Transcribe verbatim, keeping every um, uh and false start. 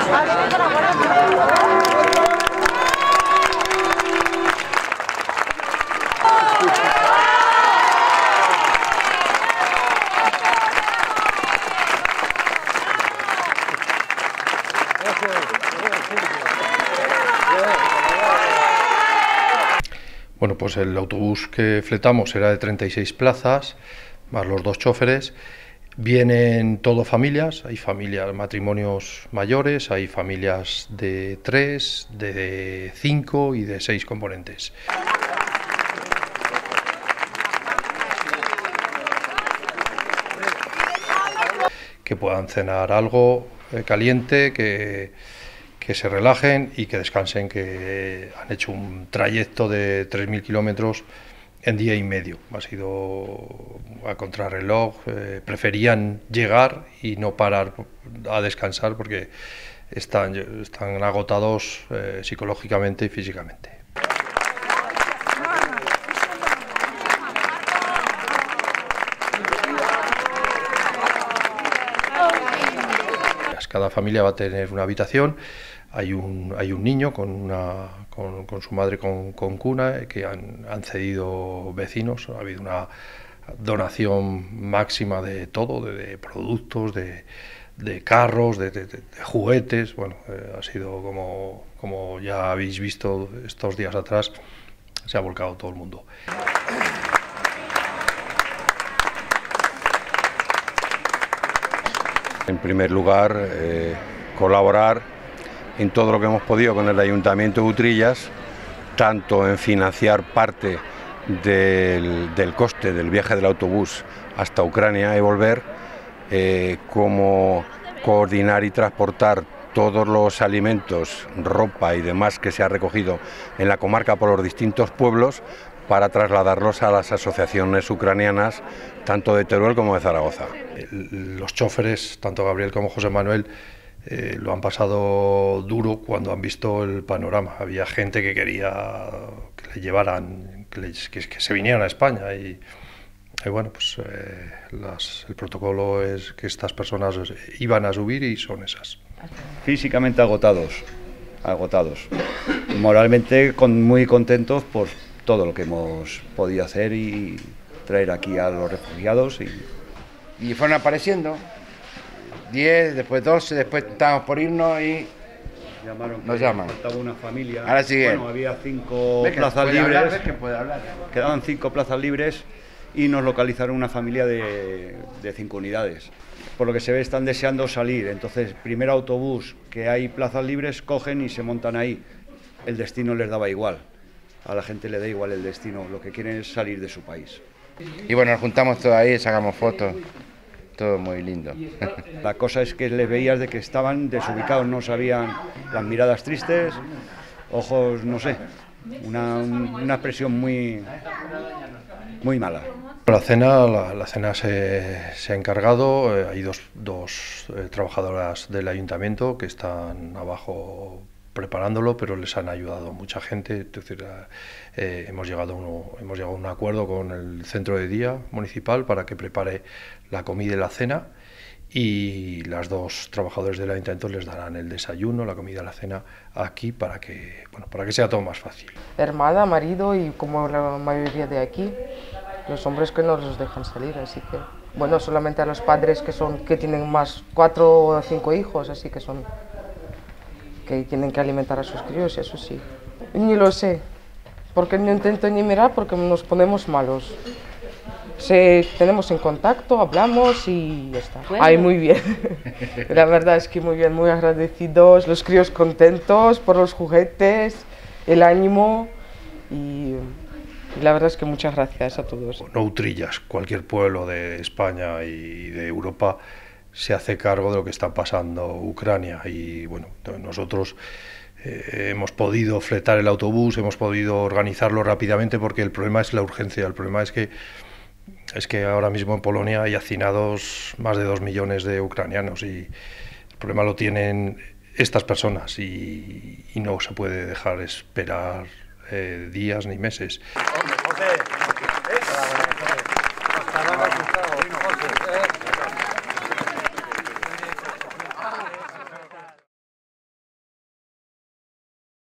Bueno, pues el autobús que fletamos era de treinta y seis plazas, más los dos choferes. Vienen todo familias, hay familias, matrimonios mayores, hay familias de tres, de cinco y de seis componentes. Que puedan cenar algo eh, caliente, que, que se relajen y que descansen, que han hecho un trayecto de tres mil kilómetros en día y medio. Ha sido a contrarreloj, eh, preferían llegar y no parar a descansar porque están, están agotados eh, psicológicamente y físicamente. Cada familia va a tener una habitación, hay un, hay un niño con, una, con, con su madre con, con cuna que han, han cedido vecinos, ha habido una donación máxima de todo, de, de productos, de, de carros, de, de, de juguetes. Bueno, eh, ha sido como, como ya habéis visto estos días atrás, se ha volcado todo el mundo. En primer lugar, eh, colaborar en todo lo que hemos podido con el Ayuntamiento de Utrillas, tanto en financiar parte del, del coste del viaje del autobús hasta Ucrania y volver, eh, como coordinar y transportar todos los alimentos, ropa y demás que se ha recogido en la comarca por los distintos pueblos para trasladarlos a las asociaciones ucranianas, tanto de Teruel como de Zaragoza. Los choferes, tanto Gabriel como José Manuel, eh, lo han pasado duro cuando han visto el panorama. Había gente que quería que le llevaran, que, les, que, que se vinieran a España y, y bueno, pues eh, las, el protocolo es que estas personas iban a subir y son esas. Físicamente agotados, agotados. Moralmente con, muy contentos por todo lo que hemos podido hacer y traer aquí a los refugiados. Y, y fueron apareciendo, diez, después doce, después estábamos por irnos y llamaron, nos llaman. Faltaba una familia. Ahora sigue. Bueno, había cinco ¿Ves que plazas puede libres. hablar? ¿Ves que puede hablar? Quedaban cinco plazas libres y nos localizaron una familia de, de cinco unidades. Por lo que se ve están deseando salir, entonces primer autobús que hay plazas libres cogen y se montan ahí. El destino les daba igual. A la gente le da igual el destino, lo que quieren es salir de su país. Y bueno, nos juntamos todos ahí, sacamos fotos, todo muy lindo. La cosa es que les veías de que estaban desubicados, no sabían, las miradas tristes, ojos, no sé, una, una expresión muy, muy mala. La cena, la, la cena se, se ha encargado, eh, hay dos, dos eh, trabajadoras del ayuntamiento que están abajo preparándolo, pero les han ayudado mucha gente. Es decir, eh, hemos, llegado a uno, hemos llegado a un acuerdo con el centro de día municipal para que prepare la comida y la cena, y las dos trabajadores del ayuntamiento les darán el desayuno, la comida y la cena aquí para que, bueno, para que sea todo más fácil. Hermana, marido y como la mayoría de aquí, los hombres que no los dejan salir, así que, bueno, solamente a los padres que, son, que tienen más cuatro o cinco hijos, así que son... que tienen que alimentar a sus críos, eso sí. Ni lo sé, porque no intento ni mirar porque nos ponemos malos. Se, tenemos en contacto, hablamos y ya está. Bueno. Ay, muy bien. La verdad es que muy bien, muy agradecidos, los críos contentos por los juguetes, el ánimo y, y la verdad es que muchas gracias a todos. No Utrillas, cualquier pueblo de España y de Europa se hace cargo de lo que está pasando Ucrania y bueno, nosotros eh, hemos podido fletar el autobús, hemos podido organizarlo rápidamente porque el problema es la urgencia, el problema es que es que ahora mismo en Polonia hay hacinados más de dos millones de ucranianos y el problema lo tienen estas personas y, y no se puede dejar esperar eh, días ni meses. José.